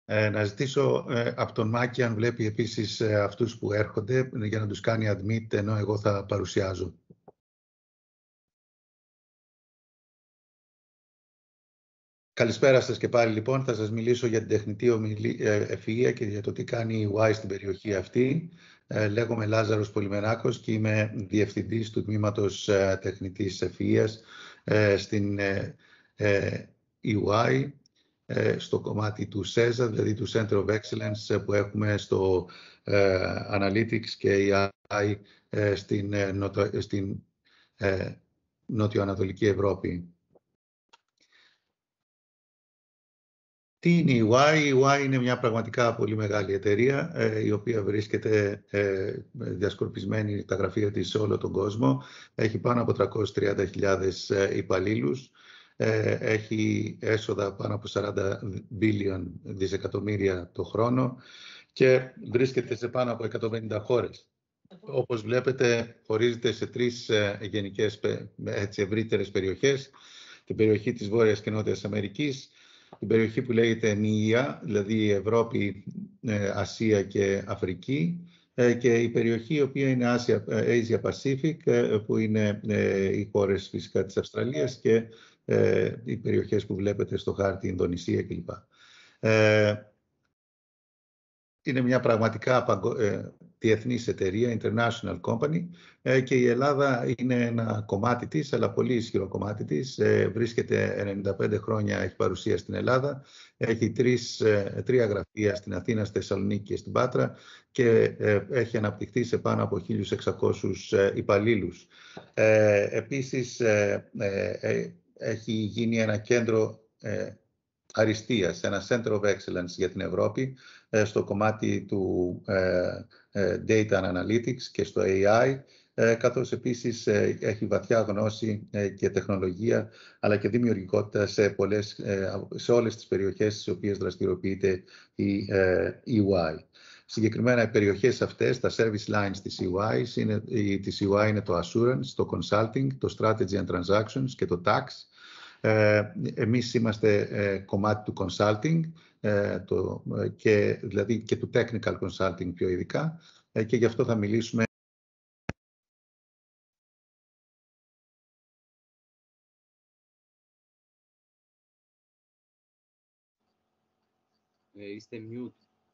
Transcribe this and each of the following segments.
Να ζητήσω από τον Μάκη αν βλέπει επίσης αυτούς που έρχονται για να τους κάνει admit ενώ εγώ θα παρουσιάζω. Καλησπέρα σας και πάλι λοιπόν. Θα σας μιλήσω για την τεχνητή ευφυΐα και για το τι κάνει η EY στην περιοχή αυτή. Λέγομαι Λάζαρος Πολυμεράκος και είμαι διευθυντής του τμήματος τεχνητής ευφυΐας στην EY, στο κομμάτι του SESA, δηλαδή του Center of Excellence που έχουμε στο Analytics και AI στην νότιο-ανατολική Ευρώπη. Τι είναι η EY? Η EY είναι μια πραγματικά πολύ μεγάλη εταιρεία η οποία βρίσκεται διασκορπισμένη τα γραφεία της σε όλο τον κόσμο. Έχει πάνω από 330.000 υπαλλήλους. Έχει έσοδα πάνω από 40 δισεκατομμύρια το χρόνο και βρίσκεται σε πάνω από 150 χώρες. Όπως βλέπετε, χωρίζεται σε τρεις γενικές ευρύτερες περιοχές. Την περιοχή της Βόρειας και Νότιας Αμερικής, την περιοχή που λέγεται ΝΙΑ, δηλαδή Ευρώπη, Ασία και Αφρική, και η περιοχή η οποία είναι Asia Pacific, που είναι οι χώρες φυσικά της Αυστραλίας και οι περιοχές που βλέπετε στο χάρτη, Ινδονησία κλπ. Είναι μια πραγματικά διεθνής εταιρεία, international company, και η Ελλάδα είναι ένα κομμάτι της, αλλά πολύ ισχυρό κομμάτι της. Βρίσκεται 95 χρόνια, έχει παρουσία στην Ελλάδα, έχει τρία γραφεία στην Αθήνα, στη Θεσσαλονίκη και στην Πάτρα και έχει αναπτυχθεί σε πάνω από 1.600 υπαλλήλους. Επίσης, έχει γίνει ένα κέντρο αριστείας, ένα Center of Excellence για την Ευρώπη, στο κομμάτι του Data and Analytics και στο AI, καθώς επίσης έχει βαθιά γνώση και τεχνολογία, αλλά και δημιουργικότητα σε όλες τις περιοχές στις οποίες δραστηριοποιείται η EY. Συγκεκριμένα οι περιοχές αυτές, τα service lines της EY είναι το Assurance, το Consulting, το Strategy and Transactions και το Tax. Εμείς είμαστε κομμάτι του Consulting, δηλαδή και του Technical Consulting πιο ειδικά, και γι' αυτό θα μιλήσουμε. Είστε mute.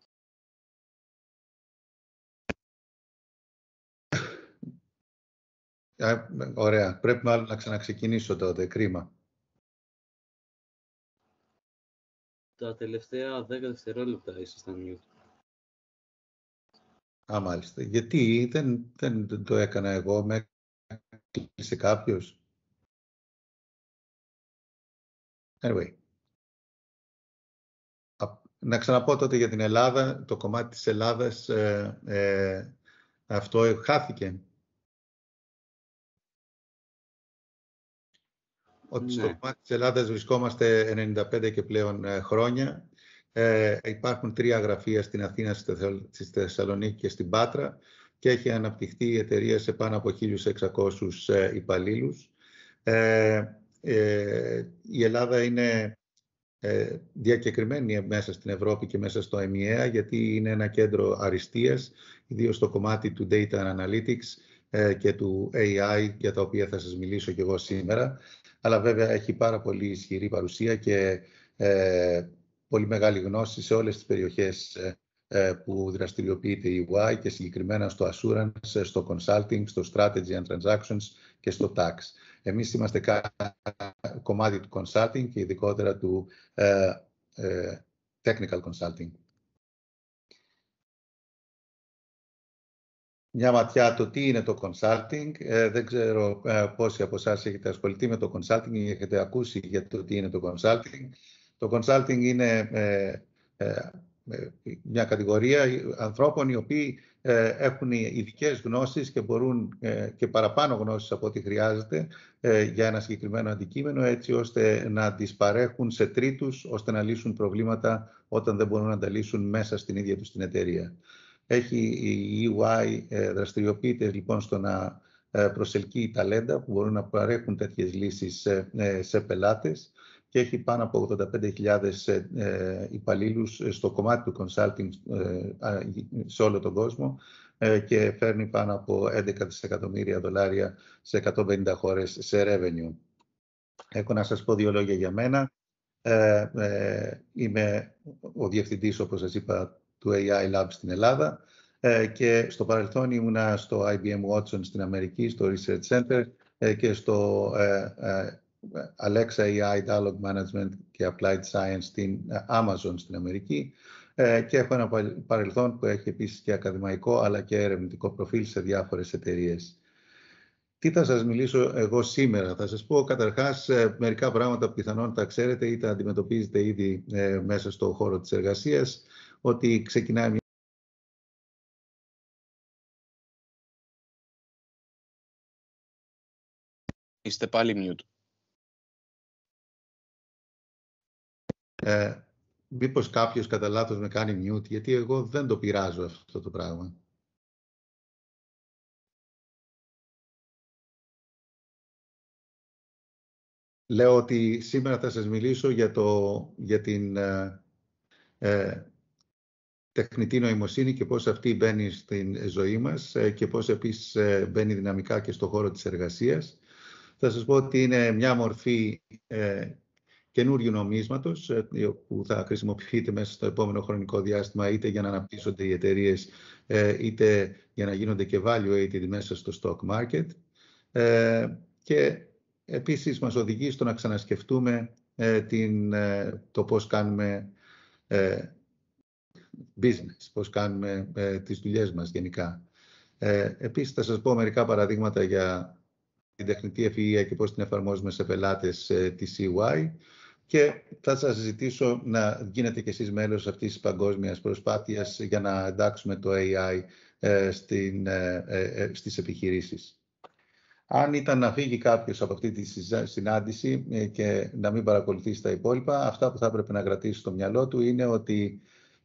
Ωραία. Πρέπει μάλλον να ξαναξεκινήσω τότε. Κρίμα. Τα τελευταία 10 δευτερόλεπτα ήσασταν mute. Μάλιστα. Γιατί δεν το έκανα εγώ, με έκλεισε κάποιος. Anyway. Να ξαναπώ τότε για την Ελλάδα. Το κομμάτι της Ελλάδας, αυτό χάθηκε. Ότι στο κομμάτι της Ελλάδας βρισκόμαστε 95 και πλέον χρόνια. Υπάρχουν τρία γραφεία στην Αθήνα, στη Θεσσαλονίκη και στην Πάτρα και έχει αναπτυχθεί η εταιρεία σε πάνω από 1.600 υπαλλήλους. Η Ελλάδα είναι διακεκριμένη μέσα στην Ευρώπη και μέσα στο ΕΜΙΑ, γιατί είναι ένα κέντρο αριστείας, ιδίως στο κομμάτι του Data and Analytics και του AI, για τα οποία θα σας μιλήσω και εγώ σήμερα. Αλλά βέβαια έχει πάρα πολύ ισχυρή παρουσία και πολύ μεγάλη γνώση σε όλες τις περιοχές που δραστηριοποιείται η EY και συγκεκριμένα στο Assurance, στο Consulting, στο Strategy and Transactions και στο Tax. Εμείς είμαστε κομμάτι του Consulting και ειδικότερα του Technical Consulting. Μια ματιά το τι είναι το Consulting. Δεν ξέρω πόσοι από εσάς έχετε ασχοληθεί με το Consulting ή έχετε ακούσει για το τι είναι το Consulting. Το Consulting είναι μια κατηγορία ανθρώπων οι οποίοι έχουν ειδικές γνώσεις και μπορούν και παραπάνω γνώσεις από ό,τι χρειάζεται για ένα συγκεκριμένο αντικείμενο, έτσι ώστε να τις παρέχουν σε τρίτους, ώστε να λύσουν προβλήματα όταν δεν μπορούν να τα λύσουν μέσα στην ίδια τους την εταιρεία. Η EY δραστηριοποιείται λοιπόν στο να προσελκύει ταλέντα που μπορούν να παρέχουν τέτοιες λύσεις σε πελάτες και έχει πάνω από 85.000 υπαλλήλους στο κομμάτι του consulting σε όλο τον κόσμο και φέρνει πάνω από 11 δισεκατομμύρια δολάρια σε 150 χώρες σε revenue. Έχω να σας πω 2 λόγια για μένα. Είμαι ο διευθυντής, όπως σας είπα, του AI Lab στην Ελλάδα και στο παρελθόν ήμουνα στο IBM Watson στην Αμερική, στο Research Center και στο Alexa AI Dialogue Management και Applied Science στην Amazon στην Αμερική και έχω ένα παρελθόν που έχει επίσης και ακαδημαϊκό αλλά και ερευνητικό προφίλ σε διάφορες εταιρείες. Τι θα σας μιλήσω εγώ σήμερα? Θα σας πω καταρχάς μερικά πράγματα που πιθανόν τα ξέρετε ή τα αντιμετωπίζετε ήδη μέσα στο χώρο της εργασίας, ότι ξεκινάει μια... Είστε πάλι mute. Μήπως κάποιος κατά λάθος με κάνει mute, γιατί εγώ δεν το πειράζω αυτό το πράγμα. Λέω ότι σήμερα θα σας μιλήσω για την τεχνητή νοημοσύνη και πώς αυτή μπαίνει στην ζωή μας και πώς επίσης μπαίνει δυναμικά και στο χώρο της εργασίας. Θα σας πω ότι είναι μια μορφή καινούριου νομίσματος που θα χρησιμοποιείται μέσα στο επόμενο χρονικό διάστημα είτε για να αναπτύσσονται οι εταιρείες είτε για να γίνονται και valuated μέσα στο stock market και επίσης μας οδηγεί στο να ξανασκεφτούμε το πώς κάνουμε business, πώς κάνουμε τις δουλειές μας γενικά. Επίσης θα σας πω μερικά παραδείγματα για την τεχνητή ευφυΐα και πώς την εφαρμόζουμε σε πελάτες της EY και θα σας ζητήσω να γίνετε κι εσείς μέλος αυτής της παγκόσμιας προσπάθειας για να εντάξουμε το AI στις επιχειρήσεις. Αν ήταν να φύγει κάποιος από αυτή τη συνάντηση και να μην παρακολουθήσει τα υπόλοιπα, αυτά που θα έπρεπε να κρατήσει στο μυαλό του είναι ότι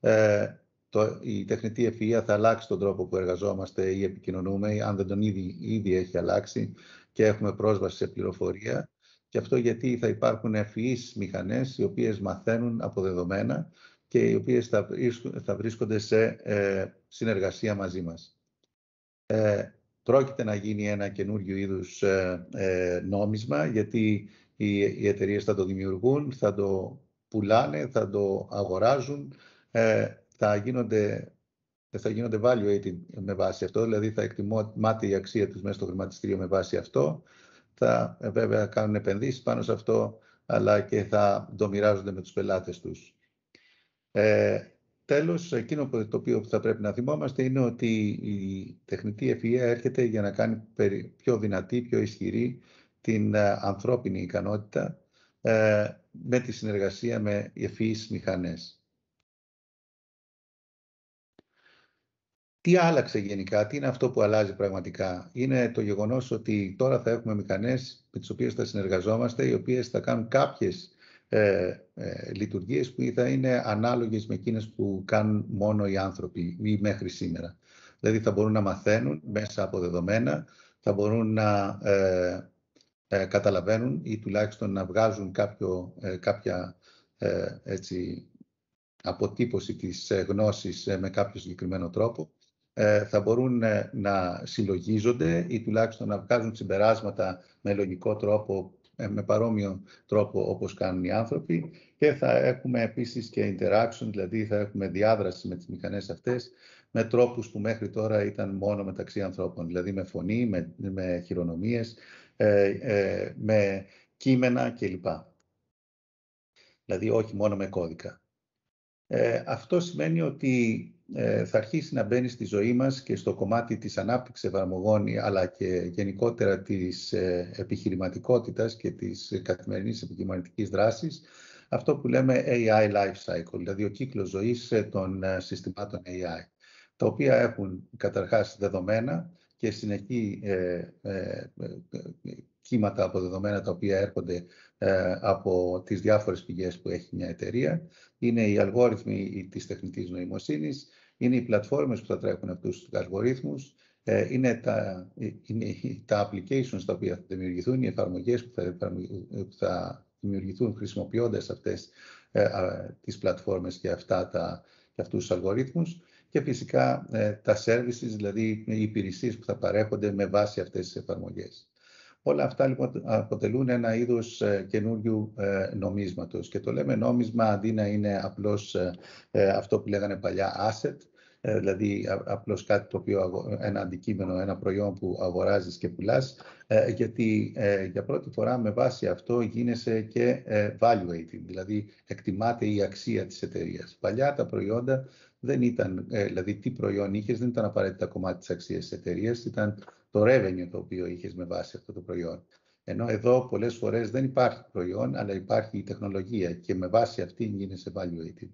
η τεχνητή ευφυΐα θα αλλάξει τον τρόπο που εργαζόμαστε ή επικοινωνούμε, αν δεν τον ήδη έχει αλλάξει και έχουμε πρόσβαση σε πληροφορία. Και αυτό γιατί θα υπάρχουν ευφυείς μηχανές οι οποίες μαθαίνουν από δεδομένα και οι οποίες θα βρίσκονται σε συνεργασία μαζί μας. Πρόκειται να γίνει ένα καινούριο είδους νόμισμα, γιατί οι εταιρείες θα το δημιουργούν, θα το πουλάνε, θα το αγοράζουν, θα γίνονται valuated με βάση αυτό, δηλαδή θα εκτιμάται η αξία τους μέσα στο χρηματιστήριο με βάση αυτό. Θα βέβαια κάνουν επενδύσεις πάνω σε αυτό, αλλά και θα το μοιράζονται με τους πελάτες τους. Τέλος, εκείνο το οποίο θα πρέπει να θυμόμαστε είναι ότι η τεχνητή ευφυΐα έρχεται για να κάνει πιο δυνατή, πιο ισχυρή την ανθρώπινη ικανότητα με τη συνεργασία με ευφυείς μηχανές. Τι άλλαξε γενικά, τι είναι αυτό που αλλάζει πραγματικά? Είναι το γεγονός ότι τώρα θα έχουμε μηχανές με τις οποίες θα συνεργαζόμαστε, οι οποίες θα κάνουν κάποιες λειτουργίες που θα είναι ανάλογες με εκείνες που κάνουν μόνο οι άνθρωποι ή μέχρι σήμερα. Δηλαδή θα μπορούν να μαθαίνουν μέσα από δεδομένα, θα μπορούν να καταλαβαίνουν ή τουλάχιστον να βγάζουν κάποια αποτύπωση της γνώσης με κάποιο συγκεκριμένο τρόπο. Θα μπορούν να συλλογίζονται ή τουλάχιστον να βγάζουν συμπεράσματα με λογικό τρόπο, με παρόμοιο τρόπο όπως κάνουν οι άνθρωποι και θα έχουμε επίσης και interaction, δηλαδή θα έχουμε διάδραση με τις μηχανές αυτές με τρόπους που μέχρι τώρα ήταν μόνο μεταξύ ανθρώπων, δηλαδή με φωνή, με χειρονομίες, με κείμενα κλπ. Δηλαδή όχι μόνο με κώδικα. Αυτό σημαίνει ότι θα αρχίσει να μπαίνει στη ζωή μας και στο κομμάτι της ανάπτυξης εφαρμογών, αλλά και γενικότερα της επιχειρηματικότητας και της καθημερινής επιχειρηματικής δράσης, αυτό που λέμε AI Life Cycle, δηλαδή ο κύκλος ζωής των συστημάτων AI, τα οποία έχουν καταρχάς δεδομένα και συνεχή κύματα από δεδομένα τα οποία έρχονται από τις διάφορες πηγές που έχει μια εταιρεία. Είναι οι αλγόριθμοι της τεχνητής νοημοσύνης, είναι οι πλατφόρμες που θα τρέχουν αυτούς τους αλγορίθμους, είναι τα applications τα οποία θα δημιουργηθούν, οι εφαρμογές που θα δημιουργηθούν χρησιμοποιώντας αυτές τις πλατφόρμες και αυτούς τους αλγορίθμους, και φυσικά τα services, δηλαδή οι υπηρεσίες που θα παρέχονται με βάση αυτές τις εφαρμογές. Όλα αυτά λοιπόν αποτελούν ένα είδος καινούριου νομίσματος, και το λέμε νόμισμα αντί να είναι απλώς αυτό που λέγανε παλιά asset, δηλαδή απλώς κάτι το οποίο, ένα αντικείμενο, ένα προϊόν που αγοράζεις και πουλάς, γιατί για πρώτη φορά με βάση αυτό γίνεσαι και valuating, δηλαδή εκτιμάται η αξία της εταιρείας. Παλιά τα προϊόντα δεν ήταν, δηλαδή τι προϊόν είχες δεν ήταν απαραίτητα κομμάτι της αξίας της εταιρείας, ήταν το revenue το οποίο είχες με βάση αυτό το προϊόν. Ενώ εδώ πολλές φορές δεν υπάρχει προϊόν, αλλά υπάρχει η τεχνολογία, και με βάση αυτή γίνεσαι valuating.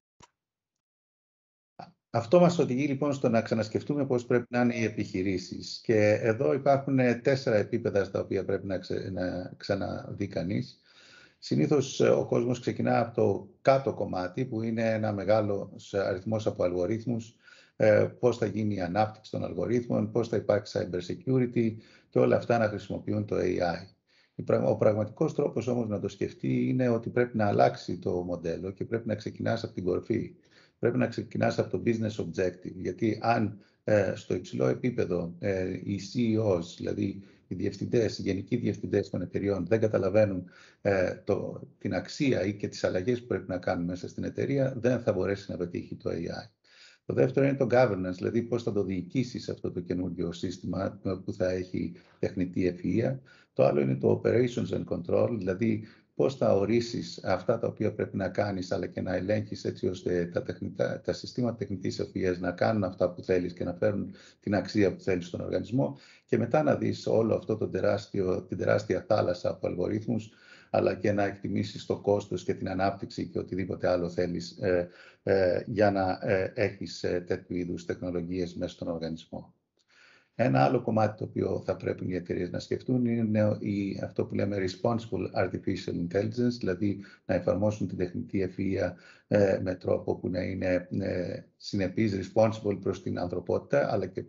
Αυτό μας οδηγεί λοιπόν στο να ξανασκεφτούμε πώς πρέπει να είναι οι επιχειρήσεις. Και εδώ υπάρχουν 4 επίπεδα στα οποία πρέπει να ξαναδεί κανείς. Συνήθως ο κόσμος ξεκινά από το κάτω κομμάτι, που είναι ένα μεγάλος αριθμός από αλγορίθμους, πώς θα γίνει η ανάπτυξη των αλγορίθμων, πώς θα υπάρξει cyber security και όλα αυτά να χρησιμοποιούν το AI. Ο πραγματικός τρόπος όμως να το σκεφτεί είναι ότι πρέπει να αλλάξει το μοντέλο και πρέπει να ξεκινάς από την κορφή. Πρέπει να ξεκινάς από το business objective, γιατί αν στο υψηλό επίπεδο οι CEOs, δηλαδή οι διευθυντές, οι γενικοί διευθυντές των εταιριών δεν καταλαβαίνουν την αξία ή και τις αλλαγές που πρέπει να κάνουν μέσα στην εταιρεία, δεν θα μπορέσει να πετύχει το AI. Το δεύτερο είναι το governance, δηλαδή πώς θα το διοικήσεις αυτό το καινούργιο σύστημα που θα έχει τεχνητή ευφυΐα. Το άλλο είναι το operations and control, δηλαδή πώς θα ορίσεις αυτά τα οποία πρέπει να κάνεις, αλλά και να ελέγχεις έτσι ώστε τα συστήματα τεχνητής ευφυΐας να κάνουν αυτά που θέλεις και να φέρουν την αξία που θέλεις στον οργανισμό, και μετά να δεις όλο αυτό την τεράστια θάλασσα από αλγορίθμους, αλλά και να εκτιμήσεις το κόστος και την ανάπτυξη και οτιδήποτε άλλο θέλεις για να έχεις τέτοιου είδους τεχνολογίες μέσα στον οργανισμό. Ένα άλλο κομμάτι το οποίο θα πρέπει οι εταιρείες να σκεφτούν είναι αυτό που λέμε responsible artificial intelligence, δηλαδή να εφαρμόσουν την τεχνητή ευφυΐα με τρόπο που να είναι συνεπής, responsible προς την ανθρωπότητα, αλλά και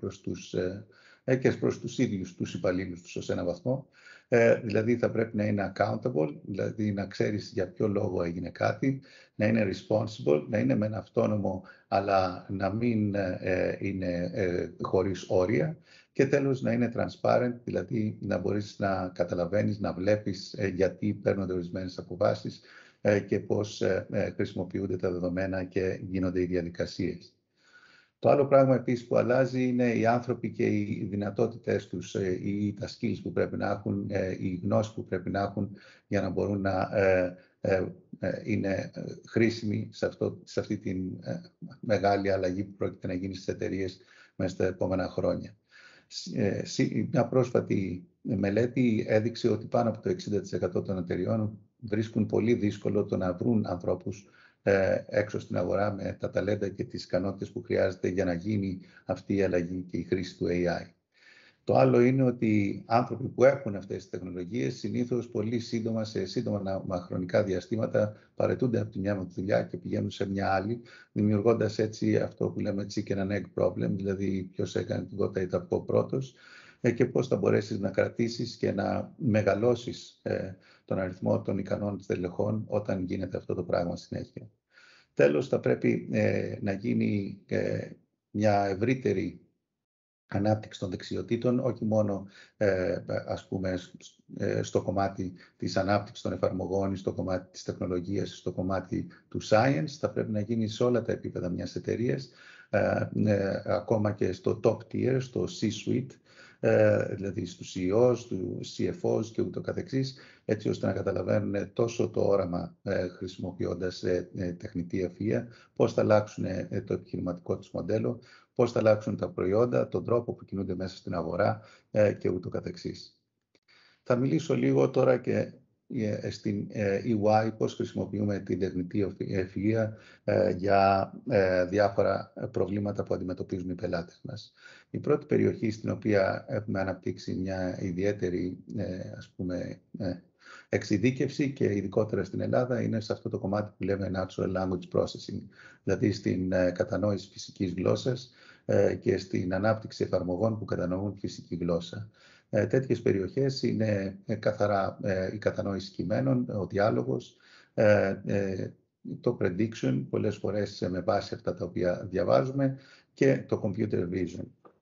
προς τους ίδιους τους υπαλλήλους τους ως ένα βαθμό. Δηλαδή θα πρέπει να είναι accountable, δηλαδή να ξέρεις για ποιο λόγο έγινε κάτι, να είναι responsible, να είναι με ένα αυτόνομο, αλλά να μην είναι χωρίς όρια, και τέλος να είναι transparent, δηλαδή να μπορείς να καταλαβαίνεις, να βλέπεις γιατί παίρνονται ορισμένες αποφάσεις και πώς χρησιμοποιούνται τα δεδομένα και γίνονται οι διαδικασίες. Το άλλο πράγμα επίσης που αλλάζει είναι οι άνθρωποι και οι δυνατότητες τους, ή τα skills που πρέπει να έχουν, οι γνώσεις που πρέπει να έχουν για να μπορούν να είναι χρήσιμοι σε αυτή τη μεγάλη αλλαγή που πρόκειται να γίνει στις εταιρείες μέσα στα επόμενα χρόνια. Μια πρόσφατη μελέτη έδειξε ότι πάνω από το 60% των εταιριών βρίσκουν πολύ δύσκολο το να βρουν ανθρώπους έξω στην αγορά με τα ταλέντα και τις ικανότητες που χρειάζεται για να γίνει αυτή η αλλαγή και η χρήση του AI. Το άλλο είναι ότι οι άνθρωποι που έχουν αυτές τις τεχνολογίες συνήθως πολύ σύντομα, σε σύντομα χρονικά διαστήματα, παραιτούνται από τη μια δουλειά και πηγαίνουν σε μια άλλη, δημιουργώντας έτσι αυτό που λέμε chicken and egg problem, δηλαδή ποιος έκανε την κότα ή τα πω πρώτος, και πώς θα μπορέσεις να κρατήσεις και να μεγαλώσεις τον αριθμό των ικανών στελεχών όταν γίνεται αυτό το πράγμα συνέχεια. Τέλος, θα πρέπει να γίνει μια ευρύτερη ανάπτυξη των δεξιοτήτων, όχι μόνο ας πούμε στο κομμάτι της ανάπτυξης των εφαρμογών, στο κομμάτι της τεχνολογίας, στο κομμάτι του science, θα πρέπει να γίνει σε όλα τα επίπεδα μιας εταιρείας, ακόμα και στο top tier, στο C-suite, δηλαδή στους CEOs, στους CFOs και ούτω καθεξής, έτσι ώστε να καταλαβαίνουν τόσο το όραμα χρησιμοποιώντας τεχνητή ευφυΐα, πώς θα αλλάξουν το επιχειρηματικό τους μοντέλο, πώς θα αλλάξουν τα προϊόντα, τον τρόπο που κινούνται μέσα στην αγορά και ούτω καθεξής. Θα μιλήσω λίγο τώρα και στην EY πώς χρησιμοποιούμε την τεχνητή ευφυΐα για διάφορα προβλήματα που αντιμετωπίζουν οι πελάτες μας. Η πρώτη περιοχή στην οποία έχουμε αναπτύξει μια ιδιαίτερη εξειδίκευση και ειδικότερα στην Ελλάδα είναι σε αυτό το κομμάτι που λέμε Natural Language Processing, δηλαδή στην κατανόηση φυσικής γλώσσας και στην ανάπτυξη εφαρμογών που κατανοούν φυσική γλώσσα. Τέτοιες περιοχές είναι καθαρά η κατανόηση κειμένων, ο διάλογος, το prediction, πολλές φορές με βάση αυτά τα οποία διαβάζουμε, και το computer vision.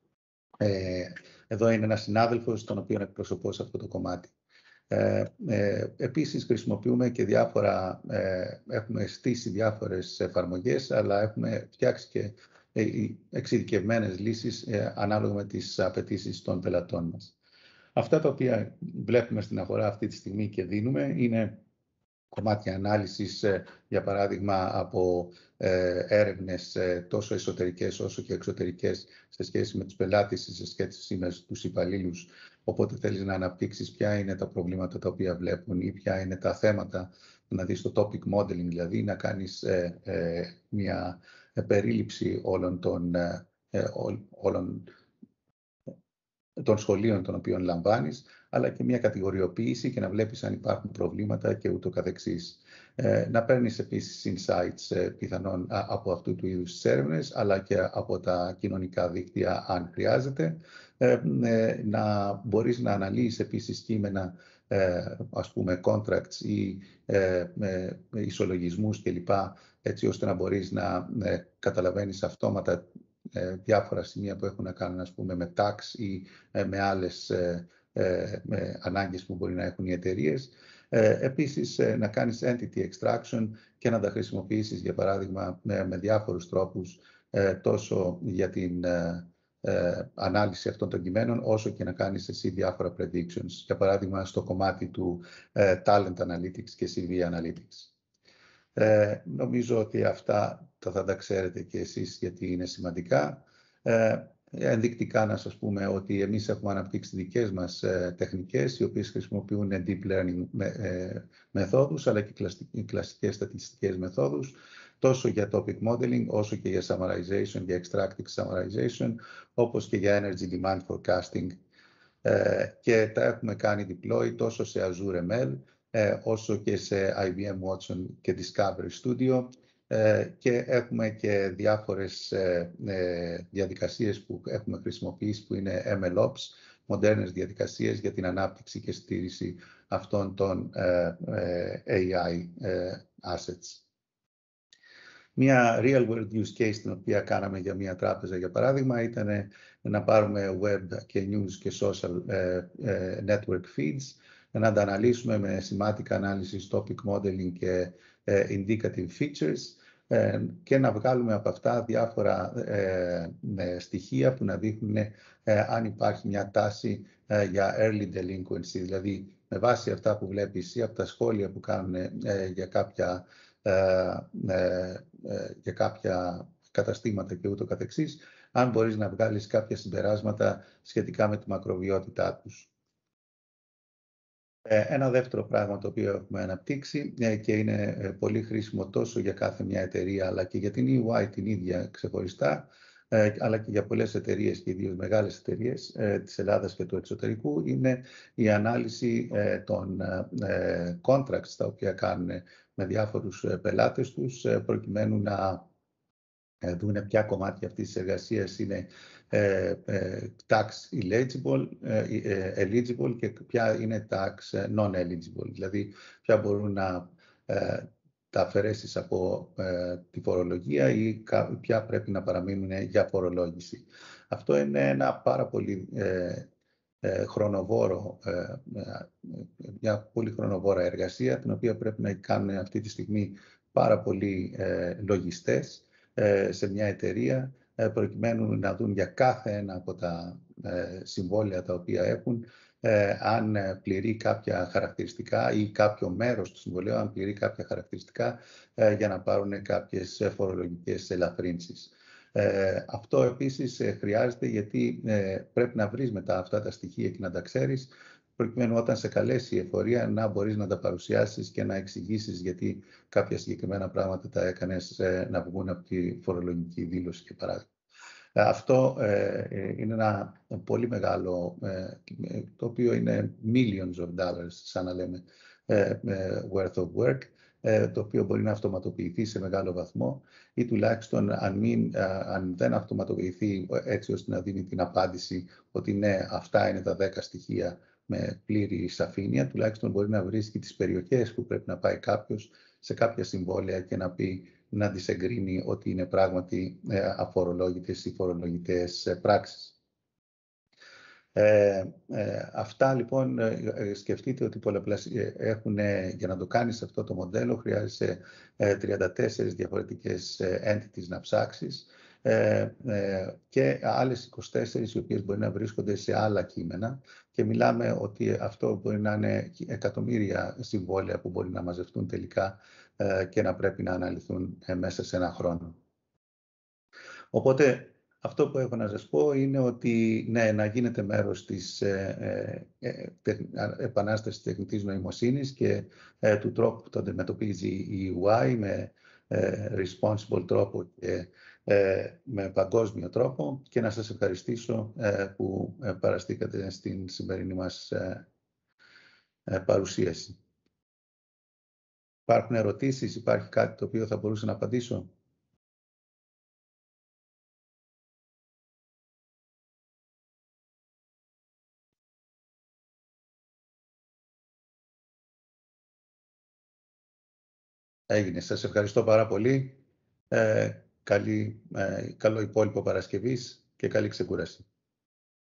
Εδώ είναι ένας συνάδελφος, τον οποίο εκπροσωπώ σε αυτό το κομμάτι. Επίσης χρησιμοποιούμε και έχουμε στήσει διάφορες εφαρμογές, αλλά έχουμε φτιάξει και εξειδικευμένες λύσεις ανάλογα με τις απαιτήσεις των πελατών μας. Αυτά τα οποία βλέπουμε στην αγορά αυτή τη στιγμή και δίνουμε είναι κομμάτια ανάλυσης, για παράδειγμα από έρευνες τόσο εσωτερικές όσο και εξωτερικές σε σχέση με τους πελάτες, σε σχέση με τους υπαλλήλους. Οπότε θέλεις να αναπτύξεις ποια είναι τα προβλήματα τα οποία βλέπουν ή ποια είναι τα θέματα, να δεις το topic modeling, δηλαδή να κάνεις μια περίληψη όλων των σχολείων των οποίων λαμβάνεις, αλλά και μια κατηγοριοποίηση και να βλέπεις αν υπάρχουν προβλήματα και ούτω καθεξής. Να παίρνεις επίσης insights πιθανόν από αυτού του είδους τις έρευνες, αλλά και από τα κοινωνικά δίκτυα αν χρειάζεται. Να μπορείς να αναλύεις επίσης κείμενα, ας πούμε contracts ή ισολογισμούς κλπ, έτσι ώστε να μπορείς να καταλαβαίνεις αυτόματα διάφορα σημεία που έχουν να κάνουν, ας πούμε, με tax ή με άλλες ανάγκες που μπορεί να έχουν οι εταιρείες. Επίσης, να κάνεις entity extraction και να τα χρησιμοποιήσεις, για παράδειγμα, με διάφορους τρόπους, τόσο για την ανάλυση αυτών των κειμένων, όσο και να κάνεις εσύ διάφορα predictions, για παράδειγμα, στο κομμάτι του talent analytics και CV analytics. Νομίζω ότι αυτά θα τα ξέρετε και εσείς, γιατί είναι σημαντικά. Ενδεικτικά να σας πούμε ότι εμείς έχουμε αναπτύξει δικές μας τεχνικές, οι οποίες χρησιμοποιούν deep learning μεθόδους, αλλά και κλασικές στατιστικές μεθόδους, τόσο για topic modeling, όσο και για summarization, για extractive summarization, όπως και για energy demand forecasting. Και τα έχουμε κάνει deploy τόσο σε Azure ML, όσο και σε IBM Watson και Discovery Studio, και έχουμε και διάφορες διαδικασίες που έχουμε χρησιμοποιήσει, που είναι MLOps, μοντέρνες διαδικασίες για την ανάπτυξη και στήριξη αυτών των AI assets. Μια real world use case την οποία κάναμε για μια τράπεζα, για παράδειγμα, ήταν να πάρουμε web και news και social network feeds, να τα αναλύσουμε με σημάτικα ανάλυσης, topic modeling και indicative features, και να βγάλουμε από αυτά διάφορα στοιχεία που να δείχνουν αν υπάρχει μια τάση για early delinquency, δηλαδή με βάση αυτά που βλέπεις ή από τα σχόλια που κάνουν για κάποια καταστήματα και ούτω καθεξής, αν μπορείς να βγάλεις κάποια συμπεράσματα σχετικά με τη μακροβιότητά τους. Ένα δεύτερο πράγμα το οποίο έχουμε αναπτύξει και είναι πολύ χρήσιμο τόσο για κάθε μια εταιρεία, αλλά και για την EY την ίδια ξεχωριστά, αλλά και για πολλές εταιρείες και ιδίως μεγάλες εταιρείες της Ελλάδας και του εξωτερικού, είναι η ανάλυση των contracts τα οποία κάνουν με διάφορους πελάτες τους, προκειμένου να δούνε ποια κομμάτια αυτής της εργασίας είναι tax eligible και ποια είναι tax non-eligible, δηλαδή ποια μπορούν να τα αφαιρέσεις από τη φορολογία ή ποια πρέπει να παραμείνουν για φορολόγηση. Αυτό είναι ένα πάρα πολύ μια πολύ χρονοβόρα εργασία, την οποία πρέπει να κάνουν αυτή τη στιγμή πάρα πολλοί λογιστές σε μια εταιρεία, προκειμένου να δουν για κάθε ένα από τα συμβόλαια τα οποία έχουν, αν πληρεί κάποια χαρακτηριστικά ή κάποιο μέρος του συμβολέου, αν πληρεί κάποια χαρακτηριστικά για να πάρουν κάποιες φορολογικές ελαφρύνσεις. Αυτό επίσης χρειάζεται, γιατί πρέπει να βρεις μετά αυτά τα στοιχεία και να τα ξέρεις, προκειμένου όταν σε καλέσει η εφορία να μπορείς να τα παρουσιάσεις και να εξηγήσεις γιατί κάποια συγκεκριμένα πράγματα τα έκανες να βγουν από τη φορολογική δήλωση, για παράδειγμα. Αυτό είναι ένα πολύ μεγάλο, το οποίο είναι millions of dollars, σαν να λέμε, worth of work, το οποίο μπορεί να αυτοματοποιηθεί σε μεγάλο βαθμό ή τουλάχιστον αν δεν αυτοματοποιηθεί έτσι ώστε να δίνει την απάντηση ότι ναι, αυτά είναι τα 10 στοιχεία με πλήρη σαφήνεια, τουλάχιστον μπορεί να βρίσκει τις περιοχές που πρέπει να πάει κάποιος σε κάποια συμβόλαια και να τις εγκρίνει ότι είναι πράγματι αφορολόγητες ή φορολογητές πράξεις. Αυτά λοιπόν σκεφτείτε ότι για να το κάνεις αυτό το μοντέλο χρειάζεσαι 34 διαφορετικές entities να ψάξεις και άλλες 24 οι οποίες μπορεί να βρίσκονται σε άλλα κείμενα και μιλάμε ότι αυτό μπορεί να είναι εκατομμύρια συμβόλαια που μπορεί να μαζευτούν τελικά και να πρέπει να αναλυθούν μέσα σε ένα χρόνο. Οπότε αυτό που έχω να σας πω είναι ότι ναι, να γίνετε μέρος της επανάστασης της τεχνητής νοημοσύνης και του τρόπου που το αντιμετωπίζει η UI με responsible τρόπο και με παγκόσμιο τρόπο και να σας ευχαριστήσω που παραστήκατε στην σημερινή μας παρουσίαση. Υπάρχουν ερωτήσεις, υπάρχει κάτι το οποίο θα μπορούσα να απαντήσω? Έγινε. Σας ευχαριστώ πάρα πολύ. Καλό υπόλοιπο Παρασκευής και καλή ξεκούραση.